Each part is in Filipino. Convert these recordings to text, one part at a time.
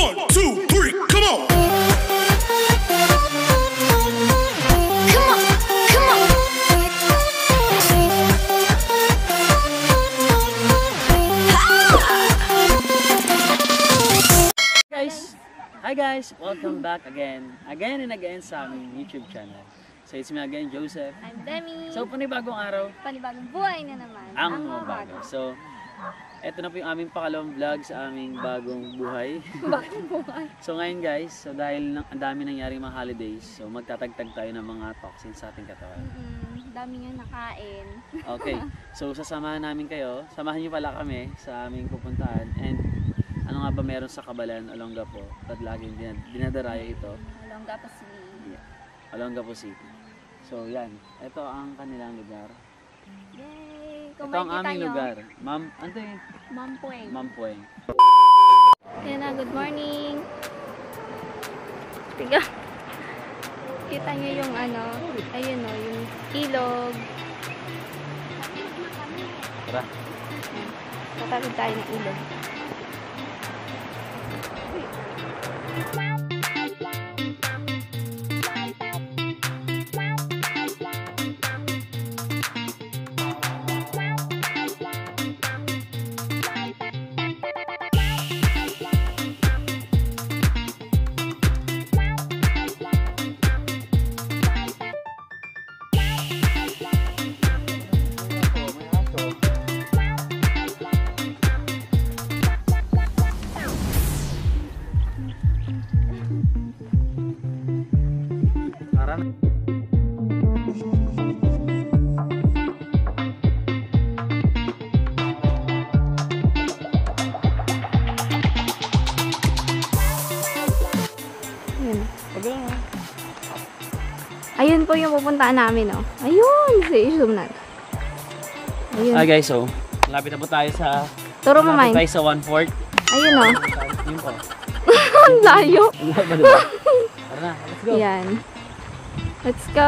1, 2, 3, come on! Come on, come on. Hi guys! Welcome back again and again sa aming YouTube channel. So it's me again, Joseph. I'm Demi. So panibagong araw. Panibagong buhay na naman. Ang bago. So, eto na po yung aming pakalawang vlog sa aming bagong buhay. Bagong buhay. So ngayon guys, so dahil ang dami nangyaring mga holidays, so magtatagtag tayo ng mga toxins sa ating katawan. Dami nga nakain. Okay, so sasamahan namin kayo. Samahan niyo pala kami sa aming pupuntahan. And ano nga ba meron sa Kabalan, Olongapo? At laging dinadarayo ito. Olongapo City. Yeah. Olongapo City. So yan, ito ang kanilang lugar. Yay! Kung Ito ang aming lugar. Mampueng. Mampueng. Yan na, good morning. Tiga. Kita nyo yung ano, ayun o, yung ilog. Tara. Tatawid tayo ng ilog. Ayun po yung pupuntaan namin, oh. Ayun, zoom na. Ayun. Hi guys, so malapit na po tayo sa Turo mo, May. tayo sa 1/4. Ayun, oh. Yun po. Ang layo. Tara na, let's go. Yan. Let's go.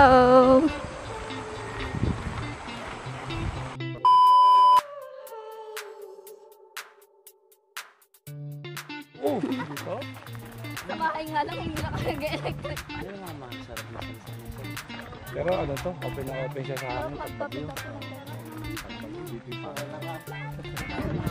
Oh, dito? Sa bahay nga lang, hindi lang nag-electric. Ano naman mga sarap na sansan. Pero ano to, open na open siya sa akin. Pagpapit ako ng pera.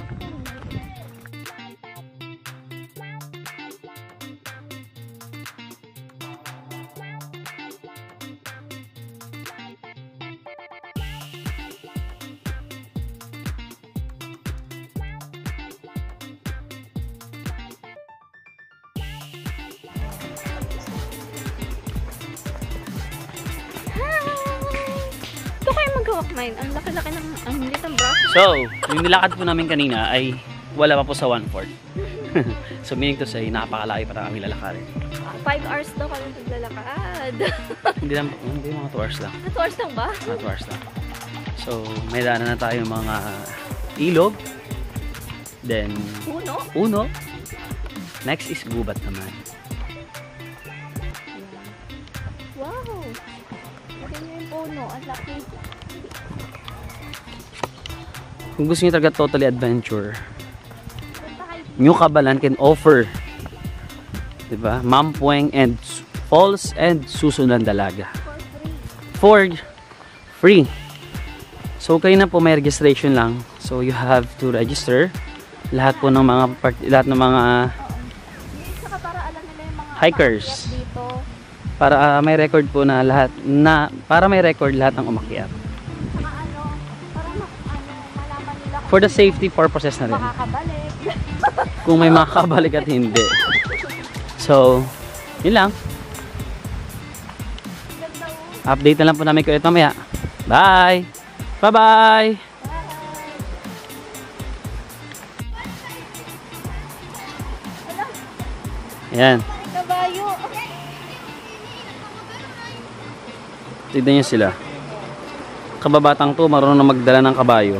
Ito kayo mag-hawak, Mine. Ang laki-laki ng, ang liit ng braso. So, yung nilakad po namin kanina ay wala pa po sa 1/4. So meaning to say, napakalaki pa na kami lalakarin. 5 hours daw kami naglalakad. Hindi mga 2 hours lang. 2 hours lang ba? Mga 2 hours lang. So, may daanan na tayo mga ilog. Then, Puno. Next is gubat naman. Wow! Lagyan nyo yung puno. Ang laki. Kung gusto nyo talaga totally adventure, New Kabalan can offer, diba? Mampueng and Falls and Susunan Dalaga. For free. So kayo na po may registration lang. So you have to register lahat po ng mga Para alam nila yung mga hikers. dito. Para may record po na lahat para may record lahat ng umakyat. Saka ano, para malaman nila For the safety purposes na rin. makakabalik. Kung may makakabalik at hindi. So, yun lang. Update na lang po namin kayo ulit mamaya. Bye! Bye-bye! Ayan. Kabayo. Tignan nyo sila. Kababatang to, marunong na magdala ng kabayo.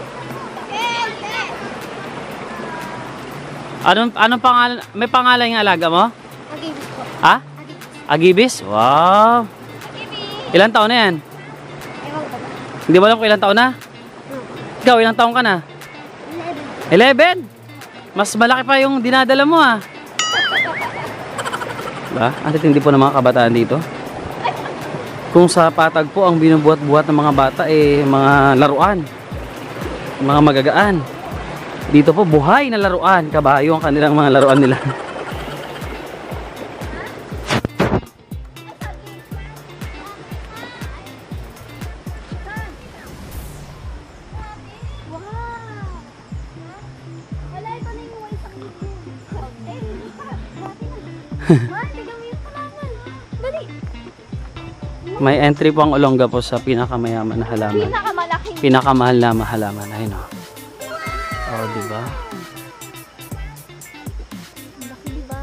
Anong pangalan? May pangalan yung alaga mo? Agibis po. Ha? Agibis? Wow! Ilan taon na yan? Ewan ko ba? Hindi mo alam kung ilang taon na? Ikaw, ilang taon ka na? 11? Mas malaki pa yung dinadala mo ah. Ba? Ang titindi po ng mga kabataan dito. Kung sa patag po ang binubuhat-buhat ng mga bata mga laruan, mga magagaan. Dito po buhay na laruan, kabayo ang kanilang mga laruan nila. May entry po ang Olonga po sa pinakamayaman na halaman. Pinakamalaking. Pinakamahal na halaman. Ayun o. Oh, diba? Laki, diba?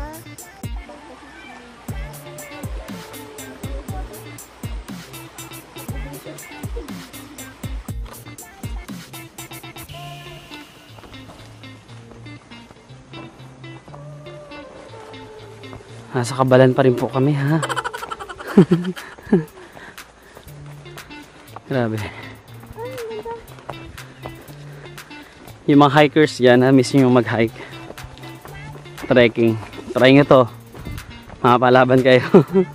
Nasa kabalan pa rin po kami, ha? Grabe. Yung mga hikers yan, miss nyo yung mag-hike. Trekking. Try nyo to. Makapalaban kayo.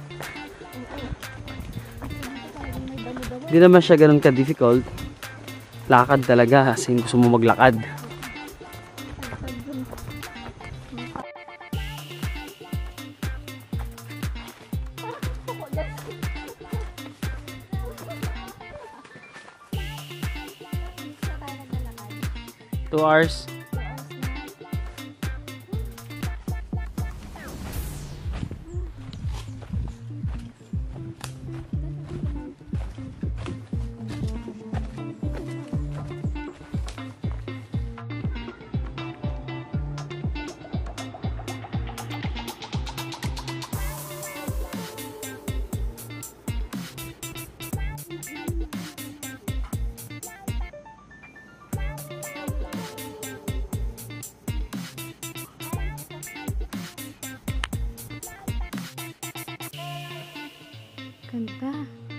Hindi naman siya ganun ka-difficult. Lakad talaga. As in, gusto mo maglakad. Two hours. Ganda.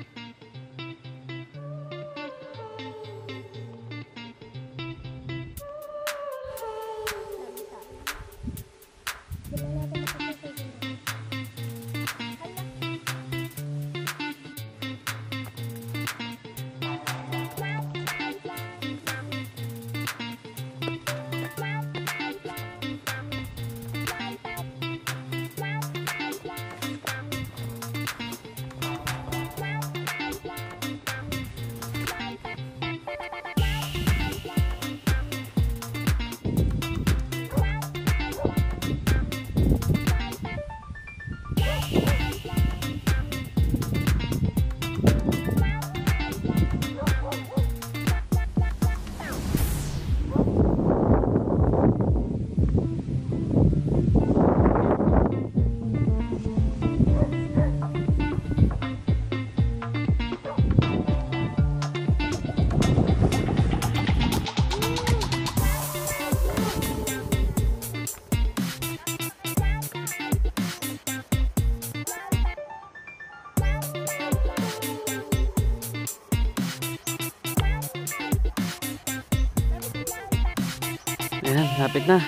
Ayan, lapit na.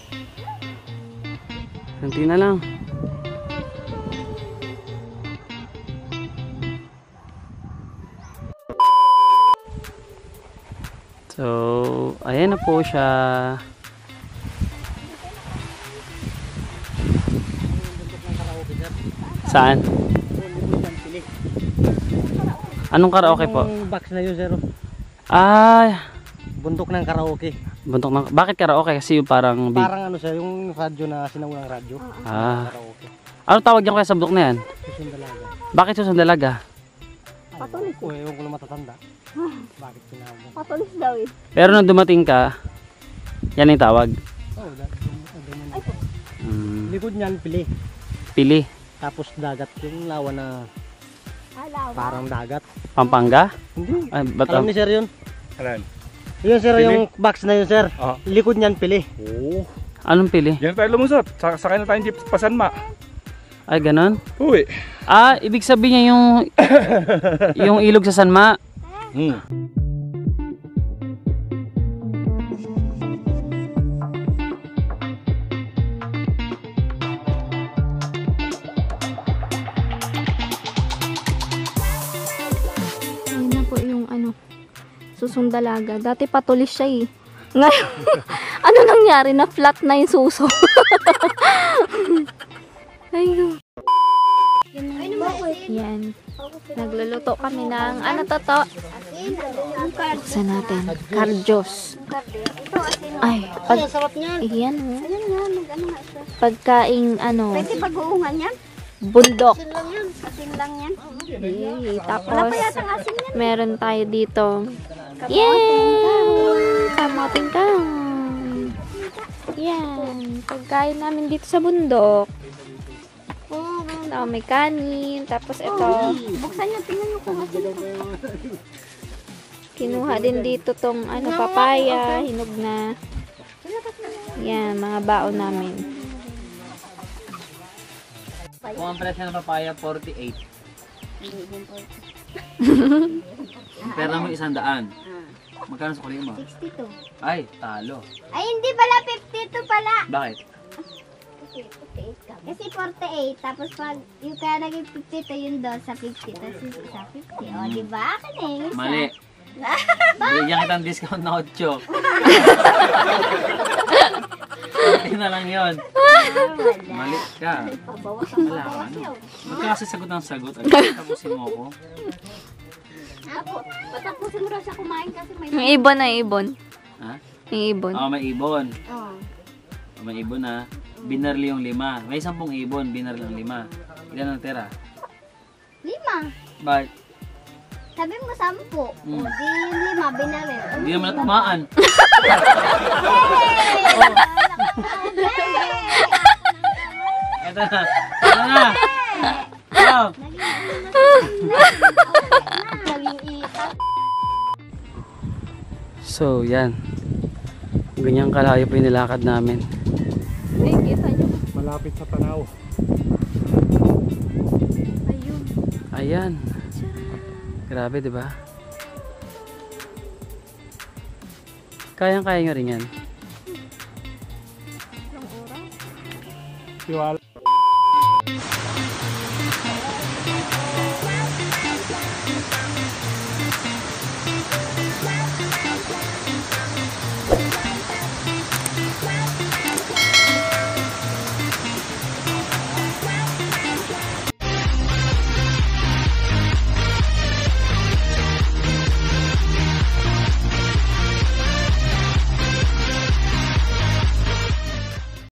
Kunti na lang. So, ayan na po siya. Saan? Anong karaoke po? Yung box na yun, zero. Ah, Bundok ng karaoke. buntok ng... Bakit karaoke? Kasi yung parang... Parang ano siya, yung radyo na sinawang radyo. Ah. Karaoke. Ano tawag niya kaya sa bundok na yan? Susundalaga. Bakit susundalaga? Patulis Ay, ewan ko na matatanda. Bakit sinawag? Patulis daw eh. Pero nung dumating ka, yan yung tawag. Oh, ganyan. Hmm, Likod niyan, pili. pili. Tapos dagat, yung lawa na Alawa. parang dagat. Pampanga? Hindi. Ay, ba't Alam ni sir yun? Alan? Yun sir, Pili? yung box na yun sir. Ah. Likod niyan, pili. Oo. anong pili? Yan tayo lumusot. Sakay na tayong jeep pasanma. Ay, ganon? Uwi. Ah, ibig sabihin niya yung ilog sa Sanma. Hmm. susong dalaga. Dati patulis siya eh. Ngayon, ano nangyari? Na flat na yung suso. Ayun. Yan. Nagluluto kami ng ano to? Buksan natin. Cardios. Ay, Sarap niyan. yan oh. Pagkaing ano, Pwede pag-uungan yan? bundok. Asin lang yan. Tapos, meron tayo dito. Yay! Kamoting kang. Yan. Pagkain namin dito sa bundok. May kanin. Tapos ito. Buksan nyo, tingnan nyo kung asin ito. Kinuha din dito tong ano, papaya. Hinog na. Yan, mga baon namin. Kung ang presyo ng papaya, 48. Pera mo 100. Magkano sa kulit mo? 62. Ay, talo. Ay, hindi pala 52 pala. Bakit? Kasi 48. Tapos pag yung kaya naging 52, yung doon sa 50. Tapos yung sa 50. O, diba? Akin eh. yung isa. Mali. Bigyan kitang discount na 8. Hindi na lang yun. Mali ka. Wala ka ano. Magkasi sagot ng sagot. Tapusin mo ako. Patapusin mo raw siya kumain kasi may... Yung ibon na ibon. Ha? Yung ibon. Oo, may ibon. Oh. May ibon na. Binarli yung 5. May 10 ibon. Binarli yung 5. Ilan ang tira? 5. Bakit? Sabi mo 10. Hmm. Di yung 5, binari. Hindi naman natamaan. Ito na. Ito na. Ito. Naging ikat. So, yan. Ganyang kalayo po yung nilakad namin. Ay, kita nyo. Malapit sa Tanaw. Ayun. Ayan. Grabe, di ba? Kayang-kaya nyo rin yan. Tiwala.